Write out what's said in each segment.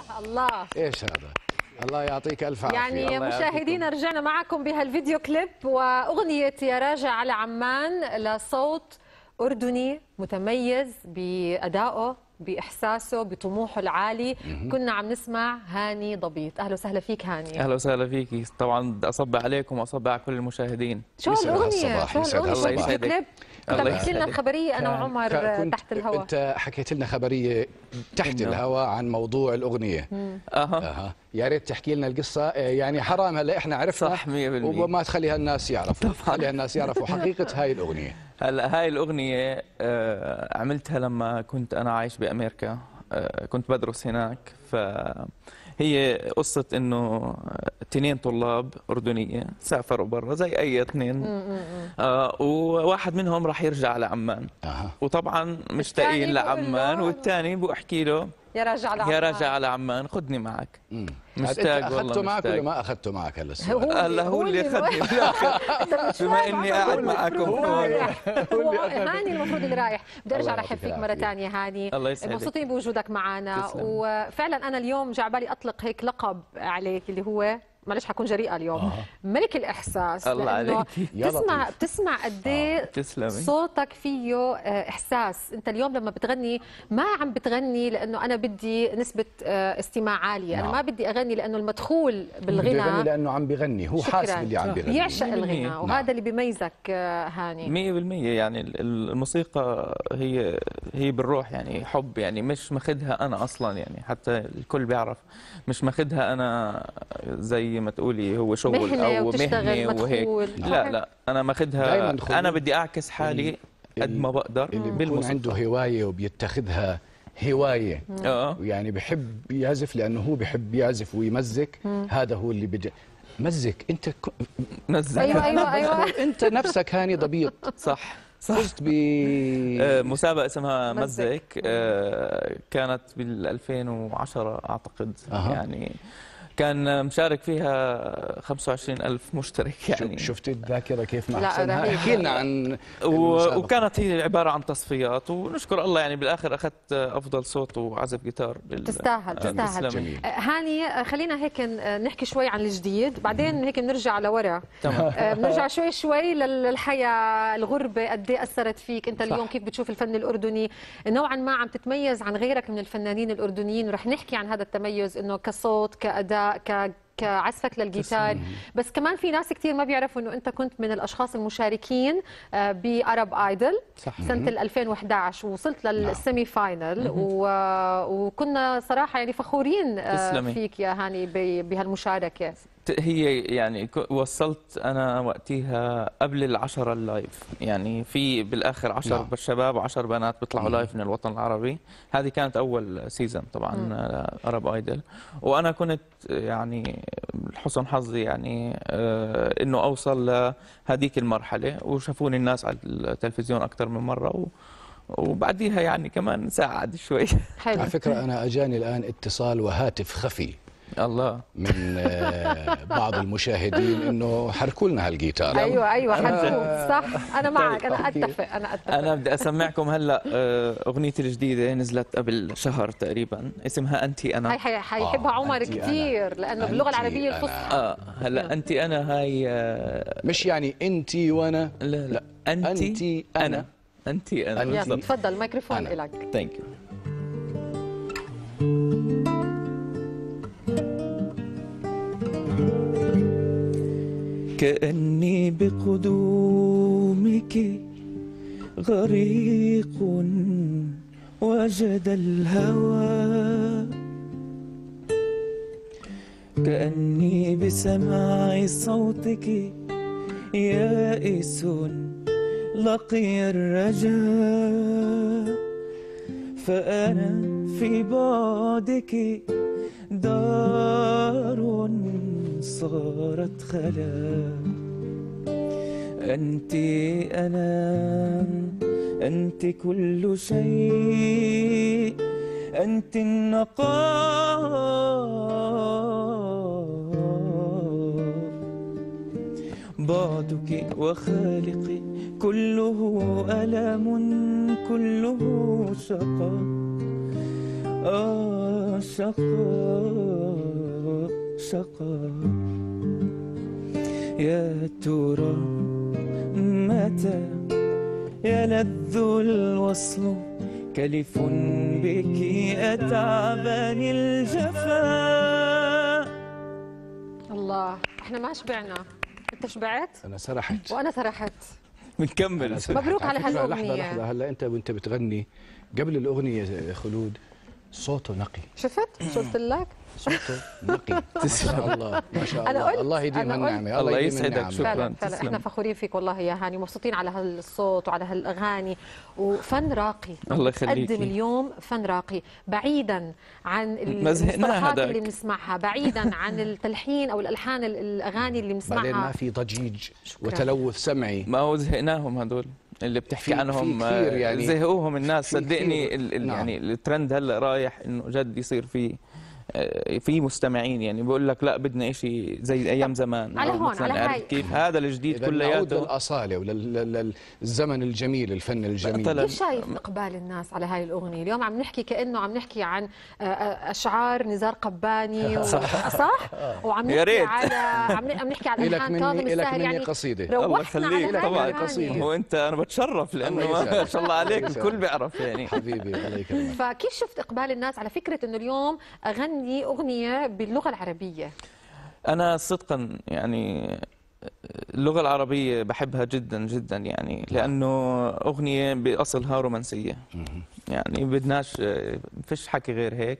الله ايش هذا؟ الله يعطيك الف عافيه. يعني مشاهدينا رجعنا معكم بهالفيديو كليب واغنيه يا راجع على عمان لصوت اردني متميز بادائه باحساسه بطموحه العالي. كنا عم نسمع هاني ضبيط. اهلا وسهلا فيك هاني. اهلا وسهلا فيكي. طبعا بدي اصبح عليكم واصبح على كل المشاهدين. شو هالاغنيه؟ شو هالاغنيه؟ شو كليب؟ كنت عم تحكي لنا خبريه انا وعمر تحت الهواء. انت حكيت لنا خبريه تحت الهواء عن موضوع الاغنيه. يا ريت تحكي لنا القصه، يعني حرام هلا احنا عرفنا صح 100% وما تخليها الناس يعرفوا، خليها الناس يعرفوا حقيقه هاي الاغنيه. هلا هاي الاغنيه عملتها لما كنت انا عايش بامريكا، كنت بدرس هناك. فهي قصه انه اثنين طلاب اردنيه سافروا برا زي اي اثنين، وواحد منهم راح يرجع لعمان، وطبعا مشتاقين لعمان، والثاني بحكي له يا راجع على عمان، يا راجع على عمان خدني معك. مشتاق والله. اخذته معك ولا ما اخذته معك هلا السؤال؟ هلا هو اللي اخذني بما اني قاعد معكم هون. هاني المفروض اللي رايح. بدي ارجع ارحب فيك مره ثانيه هاني. الله يسعدك. مبسوطين بوجودك معنا. وفعلا انا اليوم جا بالي اطلق هيك لقب عليك اللي هو، معلش حكون جريئه اليوم، ملك الاحساس. الله عليك. بتسمع قد ايه صوتك فيه احساس. انت اليوم لما بتغني ما عم بتغني لانه انا بدي نسبه استماع عاليه، انا ما بدي اغني لانه المدخول بالغنى، بدي اغني لانه عم بغني، هو حاسس باللي عم بغني، يعشق الغنى. وهذا اللي بيميزك هاني 100%. يعني الموسيقى هي بالروح، يعني حب، يعني مش ماخذها انا اصلا، يعني حتى الكل بيعرف مش ماخذها انا زي ما تقولي هو شغل او مهنه وهيك. لا انا ماخذها، انا بدي اعكس حالي قد ما بقدر. اللي بيكون عنده هوايه وبيتخذها هوايه، يعني بحب يعزف لانه هو بحب يعزف ويمزك، هذا هو اللي بدي مزك. انت مزك. ايوه انت نفسك هاني ضبيط. صح. فزت بمسابقة اسمها مزك، كانت بال 2010 اعتقد. يعني كان مشارك فيها 25,000 مشترك. يعني شفت الذاكره كيف ما احسنها. احكي لنا عن وكانت هي عباره عن تصفيات، ونشكر الله يعني بالاخر اخذت افضل صوت وعزف جيتار. تستاهل. هاني خلينا هيك نحكي شوي عن الجديد، بعدين هيك بنرجع لورا. بنرجع شوي للحياه، الغربه قد ايه اثرت فيك انت اليوم. كيف بتشوف الفن الاردني؟ نوعا ما عم تتميز عن غيرك من الفنانين الاردنيين، ورح نحكي عن هذا التميز انه كصوت كاداء كعزفك للجيتار. بس كمان في ناس كثير ما بيعرفوا انه انت كنت من الاشخاص المشاركين بأرب ايدل سنه 2011 ووصلت للسيمي فاينل. وكنا صراحه يعني فخورين فيك يا هاني بهالمشاركه. هي يعني وصلت انا وقتها قبل ال10 اللايف، يعني في بالاخر 10 شباب و10 بنات بيطلعوا لايف من الوطن العربي. هذه كانت اول سيزون طبعا ارب ايدل، وانا كنت يعني حسن حظي يعني انه اوصل لهذيك المرحله، وشافوني الناس على التلفزيون اكثر من مره، وبعديها يعني كمان ساعد شوي. على فكره انا اجاني الان اتصال وهاتف خفي الله من بعض المشاهدين انه حركوا لنا هالجيتار. ايوه حركوه. صح، انا معك. انا اتفق. انا بدي اسمعكم هلا اغنيتي الجديده نزلت قبل شهر تقريبا، اسمها انتي انا. هي حيحبها عمر كثير لانه باللغه العربيه الفصحى. هلا انتي انا هاي مش يعني انتي وانا، لا انتي انا. انتي انا. يلا تفضل الميكروفون لك. ثانك يو. كأني بقدومك غريق وجد الهوى، كأني بسماع صوتك يائس لقي الرجاء، فأنا في بعدك دار صارت خلا. أنت أنا، أنت كل شيء، أنت النقاء، بعدك وخالقي كله ألم كله شقاء. شقاء شقاء. يا ترى متى يلذ الوصل كلف بك أتعبني الجفا. الله، احنا ما شبعنا. انت شبعت؟ انا سرحت وانا سرحت. بنكمل. مبروك على هالاغنيه. لحظه هلا انت وانت بتغني قبل الاغنيه خلود صوته نقي. شفت قلت لك صوته نقي. ما شاء الله ما شاء الله. الله يديم النعمه. الله يسعدك. شكرا. احنا فخورين فيك والله يا هاني، مبسوطين على هالصوت وعلى هالاغاني وفن راقي. الله يخليك. قدم اليوم فن راقي بعيدا عن المصطلحات اللي بنسمعها، بعيدا عن التلحين او الالحان الاغاني اللي بنسمعها. بعدين ما في ضجيج وتلوث سمعي. ما هو زهقناهم هدول اللي بتحكي عنهم، يعني زهقوهم الناس. صدقني يعني الترند هلا رايح انه جد يصير في مستمعين، يعني بقول لك لا بدنا شيء زي ايام زمان. على هون على هاي كيف هذا الجديد كلياته. نعود للاصاله وللزمن الجميل، الفن الجميل. كيف شايف اقبال الناس على هاي الاغنيه؟ اليوم عم نحكي كانه عم نحكي عن اشعار نزار قباني صح؟ وعم نحكي على عم نحكي على الحان كاظم الساهر. يعني قصيده. الله يخليك. طبعا قصيده. هو انت انا بتشرف لانه ما شاء الله عليك الكل بيعرف يعني. حبيبي الله يكرمك. فكيف شفت اقبال الناس على فكره انه اليوم اغني اغنيه باللغه العربيه؟ انا صدقا يعني اللغة العربية بحبها جدا جدا، يعني لأنه أغنية بأصلها رومانسية، يعني بدناش فيش حكي غير هيك.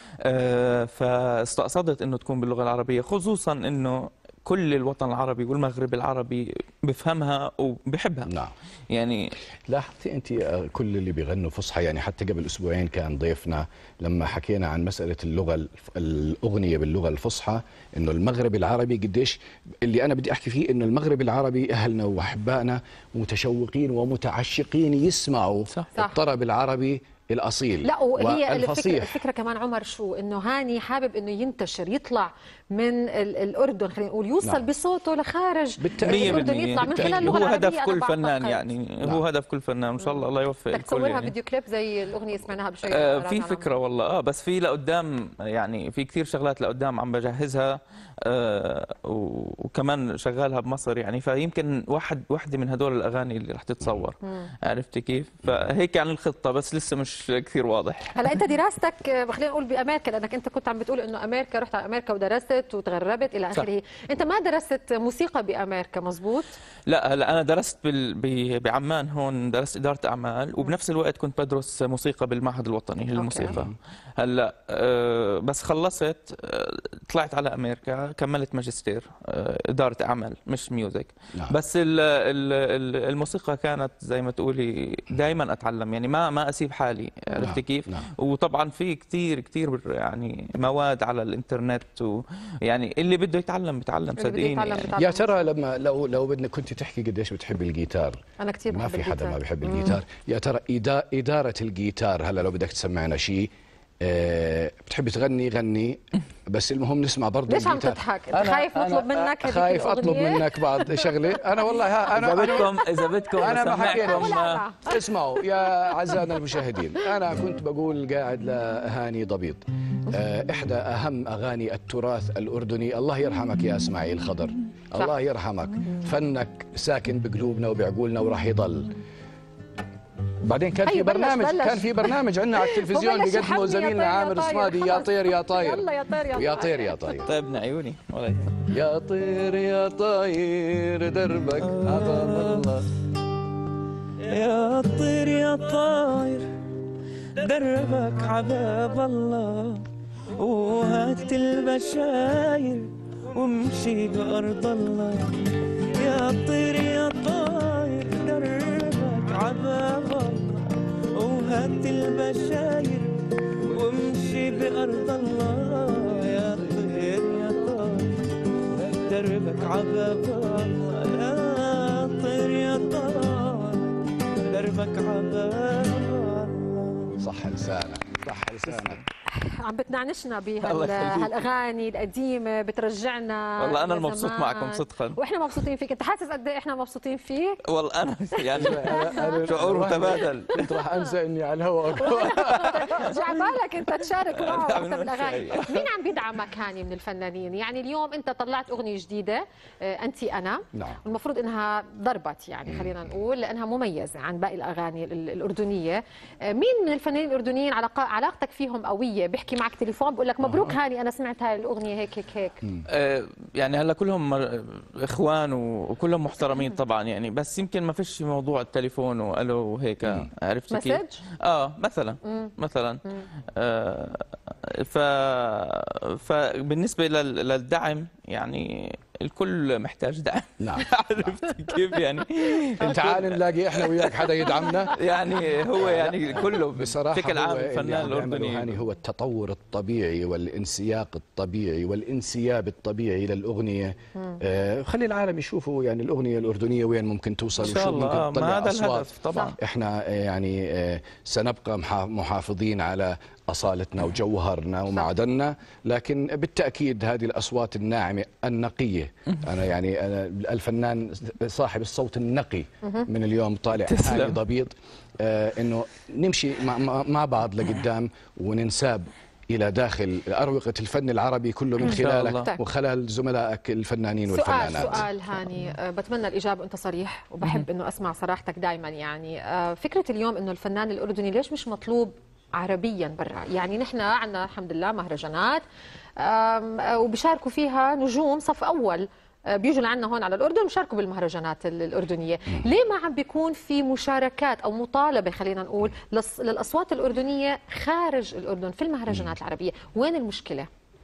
فاستقصدت إنه تكون باللغة العربية، خصوصا إنه كل الوطن العربي والمغرب العربي بفهمها وبحبها. نعم. يعني لاحظتي انت كل اللي بيغنوا فصحى، يعني حتى قبل اسبوعين كان ضيفنا لما حكينا عن مساله اللغه الاغنيه باللغه الفصحى، انه المغرب العربي قديش اللي انا بدي احكي فيه، انه المغرب العربي اهلنا واحبائنا متشوقين ومتعشقين يسمعوا الطرب العربي الاصيل. لا وهي الفكره كمان عمر شو، انه هاني حابب انه ينتشر، يطلع من الاردن، خلينا نقول يوصل نعم. بصوته لخارج الاردن، يطلع من خلال اللغه العربيه. هو هدف كل فنان، يعني نعم. هو هدف كل فنان، ان شاء الله الله يوفق الكل. تصورها يعني. فيديو كليب زي الاغنيه سمعناها بشويه. في فكره والله بس في لقدام، يعني في كثير شغلات لقدام عم بجهزها، وكمان شغالها بمصر، يعني فيمكن وحده من هدول الاغاني اللي رح تتصور. عرفتي كيف؟ فهيك يعني الخطه، بس لسه مش كثير واضح. هلا انت دراستك خلينا نقول بامريكا، لانك انت كنت عم بتقول انه امريكا، رحت على امريكا ودرست وتغربت الى اخره. انت ما درست موسيقى بامريكا مزبوط؟ لا هلا انا درست بعمان، هون درست اداره اعمال، وبنفس الوقت كنت بدرس موسيقى بالمعهد الوطني للموسيقى. هلا بس خلصت طلعت على امريكا، كملت ماجستير اداره اعمال مش ميوزك. نعم. بس الموسيقى كانت زي ما تقولي دائما اتعلم، يعني ما اسيب حالي. عرفتي كيف؟ نعم. وطبعا في كثير يعني مواد على الانترنت، ويعني اللي بده يتعلم بتعلم، صدقيني. يعني. يا ترى لما لو بدك كنت تحكي قديش بتحب الجيتار؟ انا كثير بحب الجيتار. ما في حدا ما بحب الجيتار. يا ترى اداره الجيتار، هلا لو بدك تسمعنا شيء بتحبي تغني غني، بس المهم نسمع برضه الجيتار. ليش عم تضحك؟ انت خايف نطلب منك هذيك خايف اطلب منك بعض شغله. انا والله اذا بدكم انا ما حكينا. اسمعوا يا اعزائنا المشاهدين، انا كنت بقول قاعد لهاني ضبيط، احدى اهم اغاني التراث الاردني. الله يرحمك يا اسماعيل خضر، الله يرحمك، فنك ساكن بقلوبنا وبعقولنا وراح يضل. بعدين كان في برنامج عندنا على التلفزيون بيقدمه زميلنا عامر الصمادي، يا طير يا طاير. يلا يا طير يا طير يا طاير. طيب عيوني يا طير يا طاير دربك عباب الله. يا طير يا طاير دربك عباب الله، وهات البشاير وامشي بأرض الله. يا طير يا طاير دربك عباب الله، وهات البشاير وامشي بأرض الله. يا طير يا طاير دربك عباب الله، يا طير يا طاير دربك عباب الله. صح لسانك، صح لسانك. عم بتنعنشنا بهالاغاني القديمه، بترجعنا والله انا المبسوط معكم صدقا، واحنا مبسوطين فيك. انت حاسس قد ايه احنا مبسوطين فيك؟ والله انا يعني شعور متبادل. كنت راح انسى اني على الهواء. جا بالك انت تشارك معه وقت بالاغاني. مين عم بيدعمك هاني من الفنانين؟ يعني اليوم انت طلعت اغنيه جديده انت انا، نعم. المفروض انها ضربت يعني، خلينا نقول لانها مميزه عن باقي الاغاني الاردنيه. مين من الفنانين الاردنيين علاقتك فيهم قويه؟ بيحكي معك تليفون بقول لك مبروك هاني انا سمعت هاي الاغنيه هيك هيك هيك؟ يعني هلا كلهم اخوان وكلهم محترمين طبعا يعني، بس يمكن ما فيش موضوع التليفون والو وهيك، عرفت كيف؟ مسج؟ مثلا فبالنسبه للدعم يعني الكل محتاج دعم. نعم. عرفت كيف يعني؟ تعال نلاقي احنا وياك حدا يدعمنا. يعني هو يعني كله بصراحه بشكل عام الفنان الاردني هاني هو التطور الطبيعي والانسياق الطبيعي والانسياب الطبيعي للاغنيه. خلي العالم يشوفوا يعني الاغنيه الاردنيه وين ممكن توصل وشو ممكن تطلع هذا الهدف طبعا. احنا يعني سنبقى محافظين على أصالتنا وجوهرنا ومعدننا، لكن بالتأكيد هذه الأصوات الناعمة النقية، أنا يعني الفنان صاحب الصوت النقي من اليوم طالع هاني ضبيط، إنه نمشي مع بعض لقدام وننساب إلى داخل أروقة الفن العربي كله من خلالك وخلال زملائك الفنانين والفنانات. سؤال هاني بتمنى الإجابة أنت صريح، وبحب إنه أسمع صراحتك دائما. يعني فكرة اليوم إنه الفنان الأردني ليش مش مطلوب عربيا برا؟ يعني نحن عندنا الحمد لله مهرجانات وبشاركوا فيها نجوم صف أول بيجوا لعنا هون على الأردن وشاركوا بالمهرجانات الأردنية. ليه ما عم بيكون في مشاركات أو مطالبة خلينا نقول للأصوات الأردنية خارج الأردن في المهرجانات العربية؟ وين المشكلة؟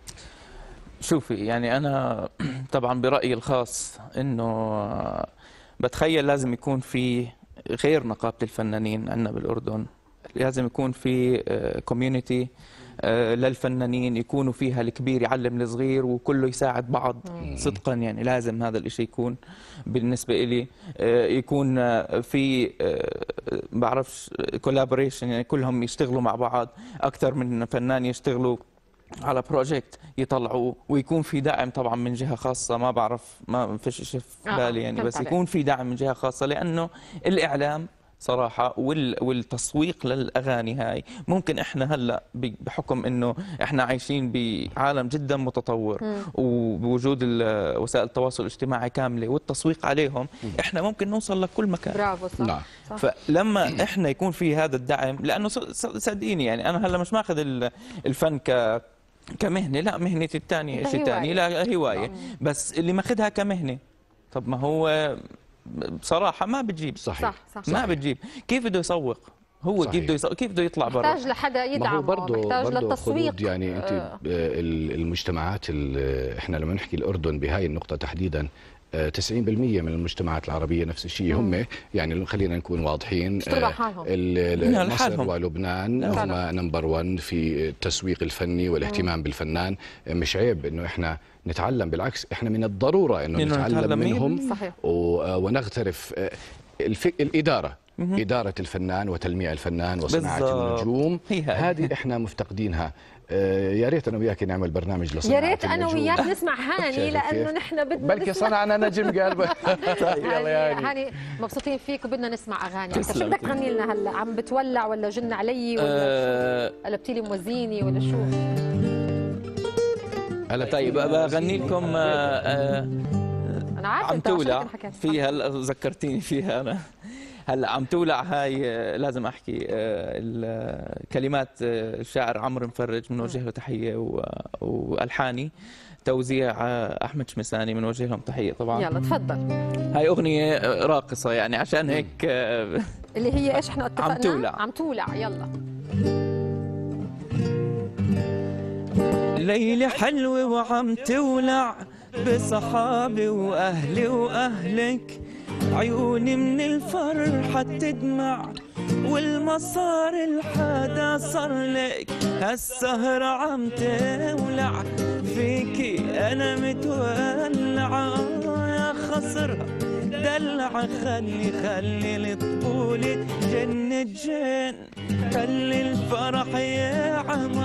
شوفي يعني أنا طبعا برأيي الخاص إنه بتخيل لازم يكون في غير نقابة الفنانين عندنا بالأردن، لازم يكون في كوميونتي للفنانين يكونوا فيها الكبير يعلم الصغير وكله يساعد بعض صدقا. يعني لازم هذا الشيء يكون بالنسبة إلي، يكون في بعرفش كولابوريشن، يعني كلهم يشتغلوا مع بعض، أكثر من فنان يشتغلوا على بروجكت يطلعوه، ويكون في دعم طبعا من جهة خاصة. ما بعرف ما فيش شيء في بالي يعني، بس يكون في دعم من جهة خاصة، لأنه الإعلام صراحة والتسويق للأغاني هاي ممكن إحنا هلأ بحكم إنه إحنا عايشين بعالم جدا متطور وبوجود وسائل التواصل الاجتماعي كاملة والتسويق عليهم، إحنا ممكن نوصل لكل مكان. برافو صح. نعم. فلما إحنا يكون في هذا الدعم، لأنه صدقيني يعني أنا هلأ مش ماخذ الفن كمهنة، لا مهنتي الثانية شيء ثاني، لا هواية، بس اللي ماخذها كمهنة طب ما هو بصراحة ما بتجيب. صحيح. صح. ما بتجيب. كيف بده يسوق هو؟ صحيح. كيف بده يسوق؟ كيف بده يطلع برا؟ محتاج لحدا يدعمه، محتاج للتسويق. يعني انت المجتمعات احنا لما نحكي الاردن بهاي النقطة تحديدا 90% من المجتمعات العربية نفس الشيء هم يعني خلينا نكون واضحين، مصر ولبنان هم نمبر 1 في التسويق الفني والاهتمام بالفنان. مش عيب انه احنا نتعلم، بالعكس احنا من الضرورة انه نتعلم منهم. صحيح. ونغترف الإدارة، إدارة الفنان وتلميع الفنان وصناعة النجوم، هذه احنا مفتقدينها. يا ريت انا وياك نعمل برنامج لصناعة يا ريت انا وياك نسمع هاني، لانه نحن بدنا بلكي صنعنا نجم قلبه. يلا يا هاني مبسوطين فيك وبدنا نسمع اغاني. انت شو بدك تغني لنا هلا؟ عم بتولع ولا جن علي ولا قلبتي لي موزيني ولا شو؟ طيب بغني لكم انا عارفه عم تولع فيها، ذكرتيني فيها انا. هلا عم تولع هاي لازم احكي كلمات الشاعر عمرو مفرج بنوجه له تحيه، والحاني توزيع احمد شمساني بنوجه لهم تحيه طبعا. يلا تفضل. هاي اغنيه راقصه يعني عشان هيك اللي هي ايش احنا اتفقنا؟ عم تولع. عم تولع. يلا. ليلة حلوة وعم تولع بصحابي واهلي واهلك، عيوني من الفرحة تدمع والمصار الحدا صار لك، هالسهرة عم تولع فيكي أنا متولعة، يا خسرها دلع خلي الطفولة جن، خلي الفرح يا عمر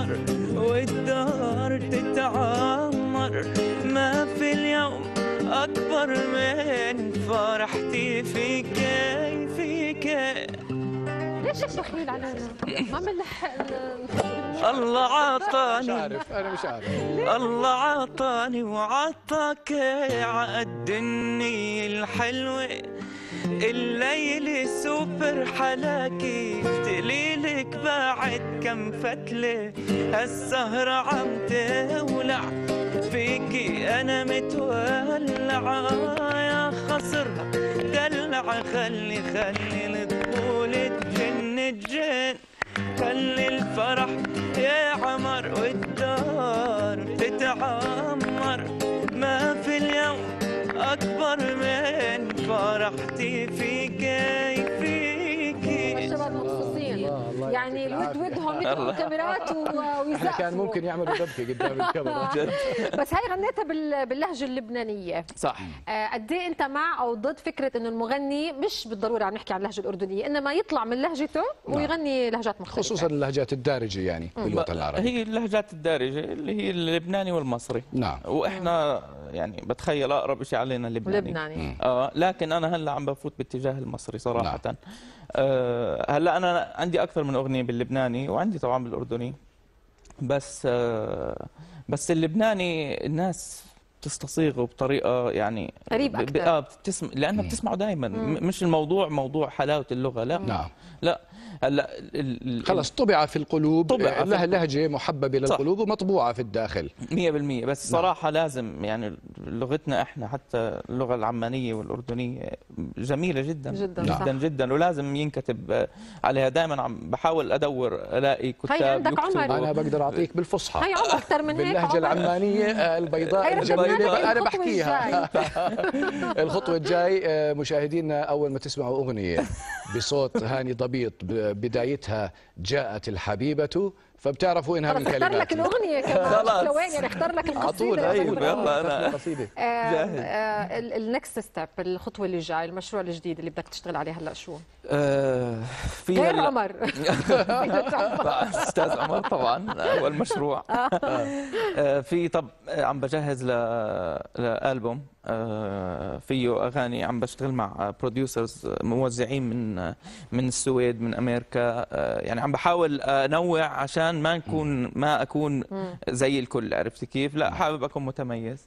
والدار تتعمر، ما في اليوم أكبر من فرحتي فيك فيك. ليش بخيل علينا؟ ما بنلحق. الله عطاني، مش عارف الله عطاني وعطاك عقد النية الحلوة، الليل سوبر حلاكي تقليلك بعد كم فتلة، هالسهرة عم تولع فيكي أنا متولعة، يا خسرها دلع خلي الطول تجن، خلي الفرح يا عمر والدار تتعمر، ما في اليوم أكبر من فرحتي فيكي فيكي. الشباب مبسوطين يعني ودهم يدخلوا كاميرات ويزقفوا. كان ممكن يعملوا دبكة قدام الكاميرا. بس هاي غنيتها باللهجة اللبنانية. صح. قد ايه انت مع او ضد فكرة انه المغني مش بالضرورة عم نحكي عن اللهجة الأردنية، انما يطلع من لهجته ويغني لهجات مختلفة، خصوصا اللهجات الدارجة يعني بالوطن العربي. هي اللهجات الدارجة اللي هي اللبناني والمصري. نعم. واحنا يعني بتخيل اقرب شيء علينا اللبناني. لكن انا هلا عم بفوت باتجاه المصري صراحة. نعم. هلا انا عندي اكثر من اغنية باللبناني وعندي طبعا بالاردني، بس اللبناني الناس تستصيغه بطريقه يعني قريب اكثر. لانها بتسمعه دائما. مش الموضوع موضوع حلاوه اللغه، لا. نعم. لا هلا خلص طبع في القلوب، لها لهجه محببه للقلوب ومطبوعه في الداخل 100%. بس صراحه لازم يعني لغتنا احنا حتى اللغه العمانيه والاردنيه جميله جدا جدا جدا, جدا، ولازم ينكتب عليها. دائما عم بحاول ادور الاقي كتاب يكتبوا. انا بقدر اعطيك بالفصحى، هي عمر اكثر من هيك باللهجه العمانيه البيضاء الجميله انا بحكيها. الخطوه الجاي مشاهدينا اول ما تسمعوا اغنيه بصوت هاني ضبيط بدايتها جاءت الحبيبة، فبتعرفوا انها من كلمات. اختار لك الاغنيه كمان لوين يعني اختار لك القصيده. طيب يلا انا جاهز. النكست ستيب، الخطوه اللي جاي، المشروع الجديد اللي بدك تشتغل عليه هلا شو؟ في غير عمر. استاذ عمر طبعا هو المشروع. في طب عم بجهز لألبوم فيه اغاني، عم بشتغل مع بروديوسرز موزعين من السويد من امريكا. يعني عم بحاول انوع عشان ما اكون زي الكل، عرفتي كيف؟ لا حابب اكون متميز.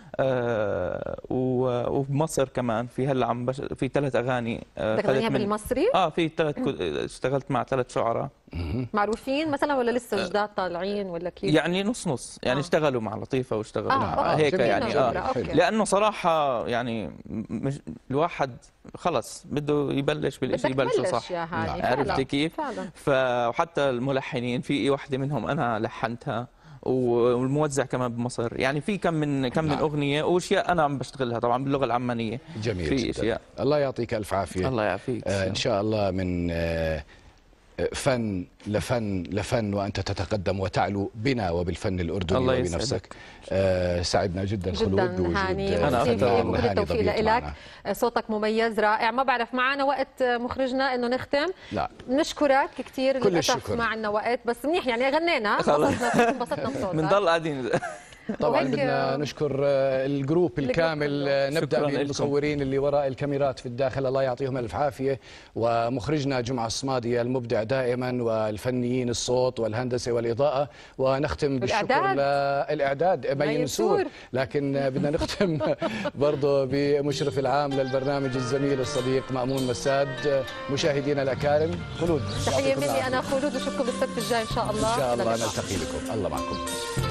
وبمصر كمان في هلا في 3 اغاني بدك تغنيها بالمصري؟ في 3 اشتغلت مع 3 شعراء معروفين مثلا ولا لسه جداد طالعين ولا كيف؟ يعني نص يعني اشتغلوا مع لطيفة واشتغلوا مع هيك يعني لانه صراحة يعني مش الواحد خلص بده يبلش بالشيء يبلشه صح. عرفتي كيف؟ فحتى الملحنين في وحدة منهم انا لحنتها والموزع كمان بمصر. يعني في كم من اغنيه واشياء انا عم بشتغلها طبعا باللغه العمانيه. جميل في جدا. اشياء الله يعطيك الف عافيه. الله يعافيك. ان شاء الله من فن لفن وأنت تتقدم وتعلو بنا وبالفن الأردني وبنفسك. سعدنا جدا خلود بوجود أنا بالتوفيق لك. صوتك مميز رائع. ما بعرف معنا وقت مخرجنا إنه نختم. لا نشكرك كثير. كل الشكر. ما عندنا وقت بس منيح يعني غنينا انبسطنا بصوتك. بنضل قاعدين. طبعا بدنا نشكر الجروب الكامل. نبدأ بالمصورين اللي وراء الكاميرات في الداخل الله يعطيهم الف عافية، ومخرجنا جمعة الصمادي المبدع دائما، والفنيين الصوت والهندسة والإضاءة، ونختم بالشكر للإعداد مي نسور. لكن بدنا نختم برضه بمشرف العام للبرنامج الزميل الصديق مأمون مساد. مشاهدينا الأكارم خلود تحية مني أنا خلود، وشوفكم بالسبت الجاي إن شاء الله. إن شاء الله نلتقي بكم. الله معكم.